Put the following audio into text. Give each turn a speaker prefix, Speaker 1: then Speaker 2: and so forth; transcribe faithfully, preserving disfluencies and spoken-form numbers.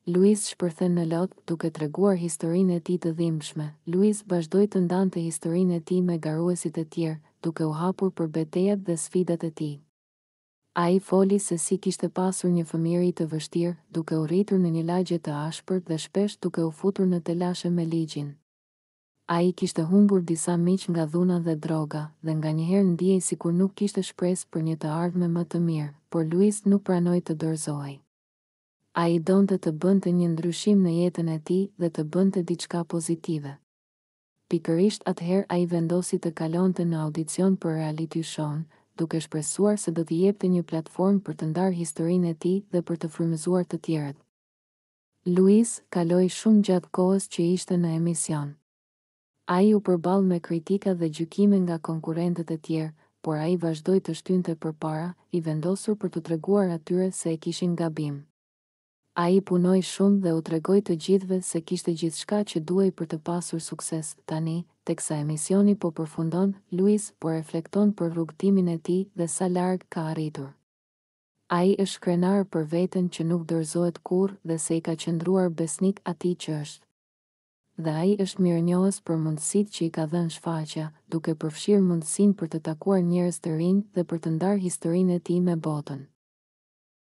Speaker 1: Luiz shperthen në lot duke treguar historinë e tij të dhimbshme. Luiz vazhdoi të ndante historinë e tij me garuesit e tjerë, duke u hapur për betejat dhe sfidat e tij. Ai foli se si kishte pasur një fëmijëri të vështirë, duke u rritur në një lagje të ashpërt dhe shpesh duke u futur në telashe me ligjin. Ai kishte humbur disa miq nga dhuna dhe droga, dhe nganjëherë ndiej sikur nuk kishte shpresë për një të ardhme më të mirë, por Luiz nuk pranoi të dorëzohej. Ai donte të bënte një ndryshim në jetën e tij dhe të bënte diçka pozitive. Pikërisht atëherë ai vendosi të kalonte në audicion për reality show, duke shpresuar se do t'i jepte një platformë për të ndarë historinë e tij dhe për të frymëzuar të tjerët. Luiz kaloi shumë gjatë kohës që ishte në emision. Ai u përball me kritika dhe gjykime nga konkurrentët e tjerë, por ai vazhdoi të shtynte përpara, i vendosur për t'u treguar atyre se e kishin gabim. Ai punoi shumë dhe u tregoi të gjithëve se kishte gjithçka që duhej për të pasur sukses. Tani, teksa emisioni po përfundon, Luiz po reflekton për rrugtimin e tij dhe sa larg ka arritur. Ai është krenar për veten që nuk dorëzohet kurrë dhe se i ka qëndruar besnik atij që është. Dhe ai është mirënjohës për mundësitë që i ka dhënë shfaqja, duke përfshirë mundësinë për të takuar njerëz të rinj dhe për të ndarë historinë e tij me botën.